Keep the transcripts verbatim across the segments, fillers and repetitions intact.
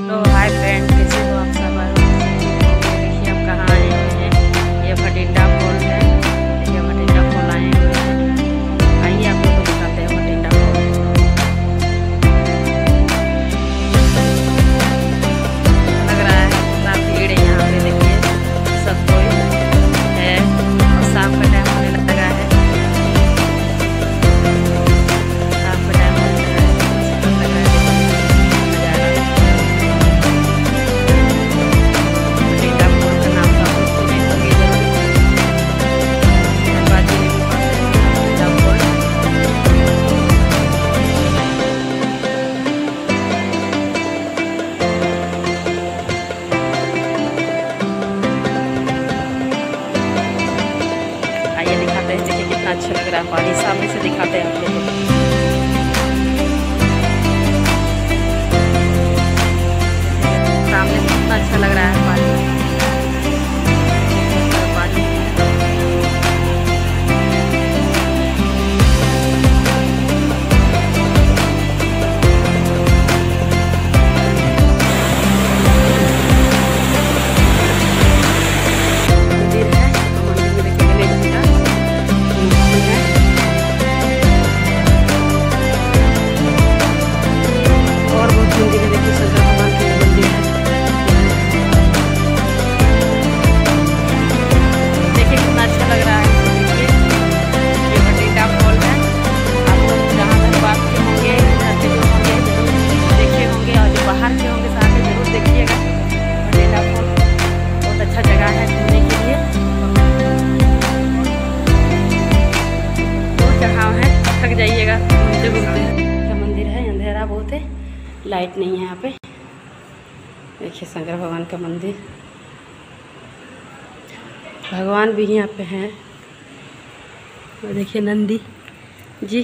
तो hi friend, कैसे हो आप सब? देखिए हम कहाँ आए हुए हैं। ये भटिंडा फॉल है। ये भटिंडा फॉल आए हुए हैं। आइए आप लोग को दिखाते हैं भटिंडा फॉल। लग रहा है कितना भीड़ है यहाँ पे। देखिए सब कोई है और शाम का टाइम होने लगा है। शाम का टाइम होने लगा है, सुंदर लग रहा है नज़ारा। भटिंडा फॉल का नाम तो आप लोग सुने होंगे जरूर। धनबाद जिले में पड़ता है भटिंडा फॉल। आइए दिखाते हैं। देखिए कितना अच्छा लग रहा है पानी। सामने से दिखाते हैं आप लोगों को। सामने से कितना अच्छा लग रहा है पानी। पानी मंदिर है। मंदिर में देखिए गणेश जी का मूर्ति है। और बहुत मंदिर है। देखिए शंकर भगवान के मंदिर है। देखिए कितना अच्छा लग रहा है। देखिए ये भटिंडा फॉल है। आप लोग जहाँ धनबाद के होंगे, इधर के जो होंगे जरूर देखे होंगे, और जो बाहर के होंगे साथ में जरूर देखिएगा। भटिंडा फॉल बहुत अच्छा जगह है घूमने के लिए। बहुत जगह है, थक जाइएगा घूमते घूमते। का मंदिर है। अंधेरा बहुत है, लाइट नहीं है यहाँ पे। देखिए शंकर भगवान का मंदिर। भगवान भी यहाँ पे हैं। और देखिए नंदी जी।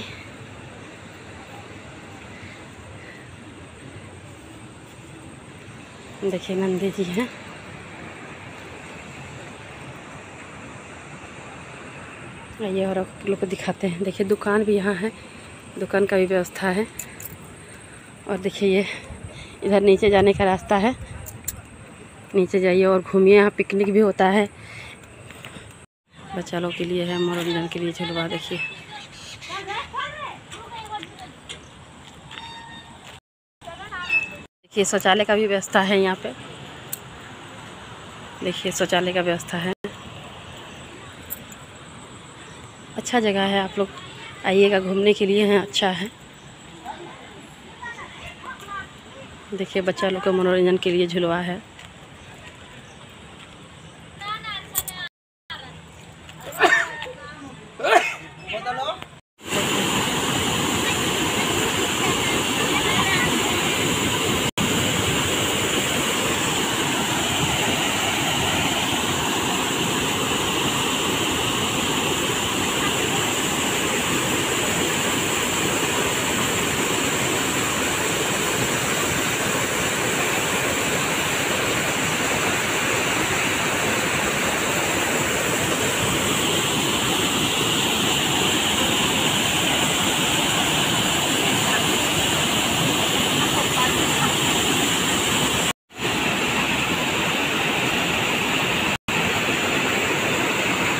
देखिए नंदी जी हैं। आइए और आप लोग को दिखाते हैं। देखिए दुकान भी यहाँ है, दुकान का भी व्यवस्था है। और देखिए ये इधर नीचे जाने का रास्ता है। नीचे जाइए और घूमिए। यहाँ पिकनिक भी होता है। बच्चा लोग के लिए है, मनोरंजन के लिए झुलवा। देखिए देखिए शौचालय का भी व्यवस्था है यहाँ पे। देखिए शौचालय का व्यवस्था है। अच्छा जगह है, आप लोग आइएगा घूमने के लिए है, अच्छा है। देखिए बच्चा लोग का मनोरंजन के लिए झुलवा है।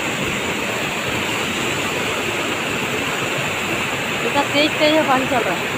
तेज तेज पानी चल रहा है।